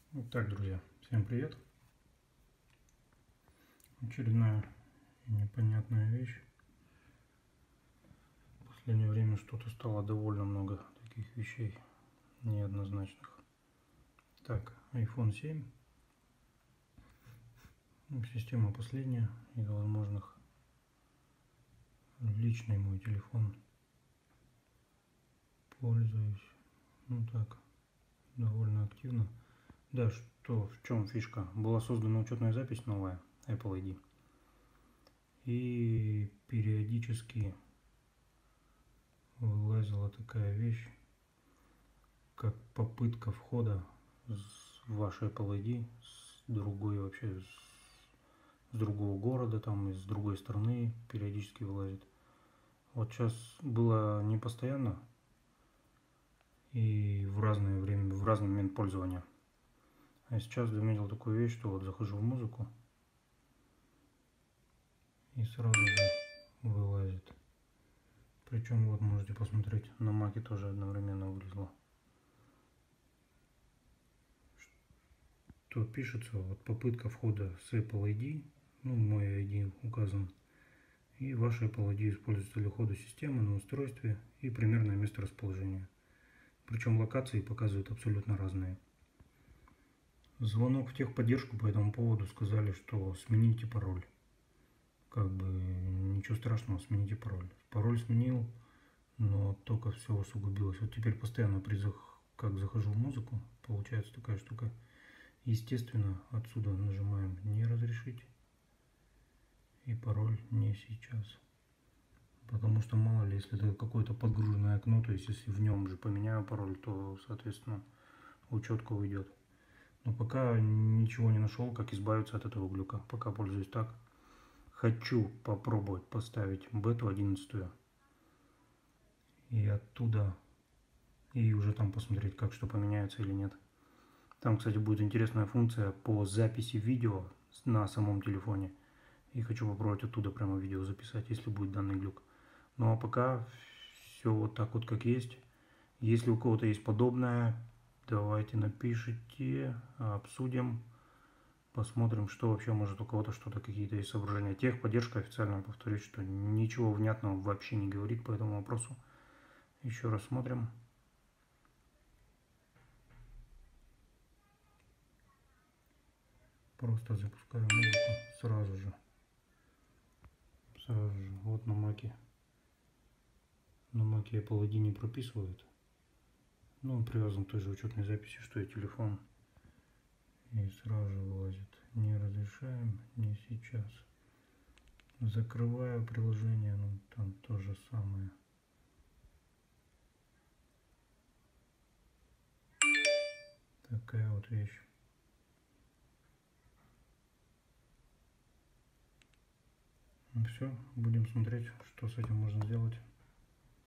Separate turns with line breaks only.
Итак, друзья, всем привет. Очередная непонятная вещь. В последнее время что-то стало довольно много таких вещей неоднозначных. Так, iPhone 7. Система последняя из возможных. Личный мой телефон. Пользуюсь. Ну так, довольно активно. Да, что, в чем фишка? Была создана учетная запись новая, Apple ID. И периодически вылазила такая вещь, как попытка входа в ваш Apple ID с другой вообще, с другого города, там, из другой страны периодически вылазит. Вот сейчас было не постоянно и в разное время, в разный момент пользования. А сейчас заметил такую вещь, что вот захожу в музыку и сразу же вылазит. Причем вот можете посмотреть, на маке тоже одновременно вылезло. То пишется вот попытка входа с Apple ID, ну мой ID указан, и ваш Apple ID используется для входа системы на устройстве и примерное место расположения. Причем локации показывают абсолютно разные. Звонок в техподдержку по этому поводу, сказали, что смените пароль. Как бы ничего страшного, смените пароль. Пароль сменил, но только все усугубилось. Вот теперь постоянно как захожу в музыку, получается такая штука. Естественно, отсюда нажимаем «Не разрешить» и пароль «Не сейчас». Потому что мало ли, если это какое-то подгруженное окно, то есть если в нем же поменяю пароль, то, соответственно, учетка уйдет. Но пока ничего не нашел, как избавиться от этого глюка. Пока пользуюсь так. Хочу попробовать поставить бету 11 и оттуда, и уже там посмотреть, как что поменяется или нет. Там, кстати, будет интересная функция по записи видео на самом телефоне. И хочу попробовать оттуда прямо видео записать, если будет данный глюк. Ну а пока все вот так вот как есть. Если у кого-то есть подобное, давайте напишите, обсудим, посмотрим, что вообще может у кого-то что-то, какие-то есть соображения. Техподдержка официально, повторюсь, что ничего внятного вообще не говорит по этому вопросу. Еще раз смотрим. Просто запускаю музыку сразу же. Вот на маке. На маке Apple ID не прописывает. Но он привязан к той же учетной записи, что и телефон. И сразу же вылазит. Не разрешаем, не сейчас. Закрываю приложение, ну там то же самое. Такая вот вещь. Ну все, будем смотреть, что с этим можно сделать.